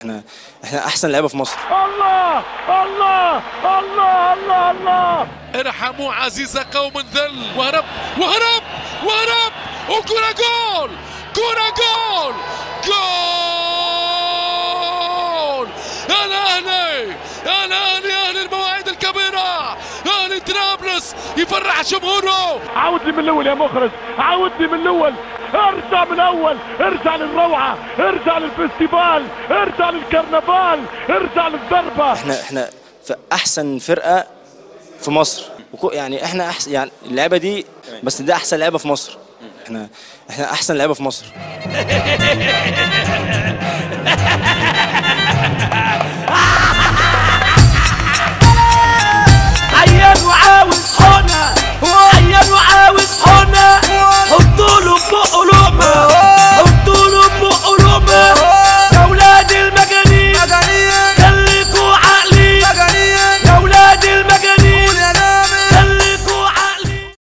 احنا احسن لعيبه في مصر. الله الله الله الله الله. ارحموا عزيز قوم ذل. وهرب وهرب وهرب وكرة جول. كرة جول. جول. الاهلي الاهلي اهلي المواعيد الكبيرة. اهلي طرابلس يفرح جمهوره. عاودني من الاول يا مخرج، عاودني من الاول. ارجع من الاول، ارجع للروعه، ارجع للفستيفال، ارجع للكرنفال، ارجع للضربه. احنا في احسن فرقه في مصر، يعني احنا احسن، يعني اللعبه دي بس ده احسن لعبه في مصر. احنا احسن لعبه في مصر.